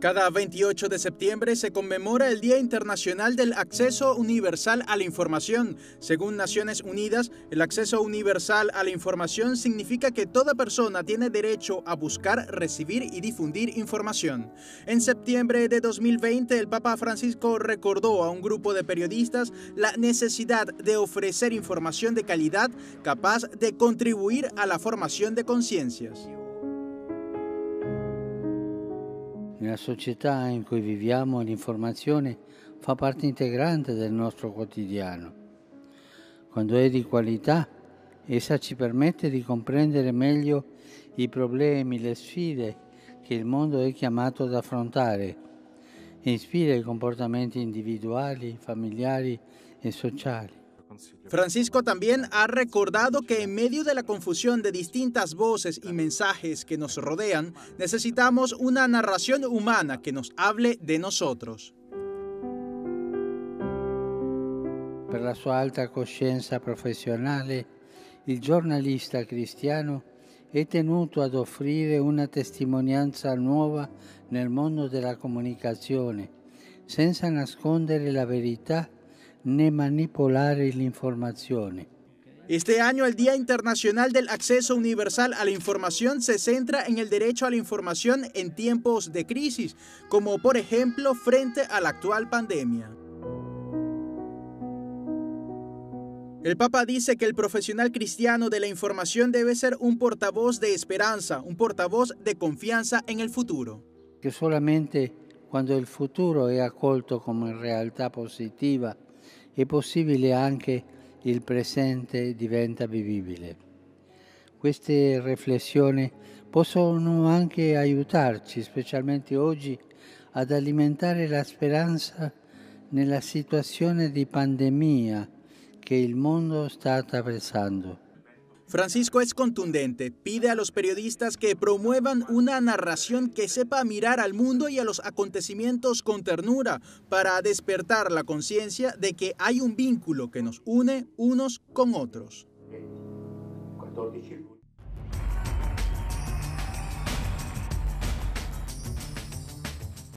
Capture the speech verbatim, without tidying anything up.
Cada veintiocho de septiembre se conmemora el Día Internacional del Acceso Universal a la Información. Según Naciones Unidas, el acceso universal a la información significa que toda persona tiene derecho a buscar, recibir y difundir información. En septiembre de dos mil veinte, el Papa Francisco recordó a un grupo de periodistas la necesidad de ofrecer información de calidad capaz de contribuir a la formación de conciencias. Nella società in cui viviamo l'informazione fa parte integrante del nostro quotidiano. Quando è di qualità, essa ci permette di comprendere meglio i problemi, le sfide che il mondo è chiamato ad affrontare e ispira i comportamenti individuali, familiari e sociali. Francisco también ha recordado que en medio de la confusión de distintas voces y mensajes que nos rodean, necesitamos una narración humana que nos hable de nosotros. Per la sua alta coscienza professionale, il giornalista cristiano è tenuto ad offrire una testimonianza nuova nel mondo della comunicazione, senza nascondere la verità ni manipolare l'informazione. Este año el Día Internacional del Acceso Universal a la Información se centra en el derecho a la información en tiempos de crisis, como por ejemplo frente a la actual pandemia. El Papa dice que el profesional cristiano de la información debe ser un portavoz de esperanza, un portavoz de confianza en el futuro. Che solamente quando il futuro è accolto come realtà positiva è possibile anche il presente diventa vivibile. Queste riflessioni possono anche aiutarci, specialmente oggi, ad alimentare la speranza nella situazione di pandemia che il mondo sta attraversando. Francisco es contundente, pide a los periodistas que promuevan una narración que sepa mirar al mundo y a los acontecimientos con ternura para despertar la conciencia de que hay un vínculo que nos une unos con otros.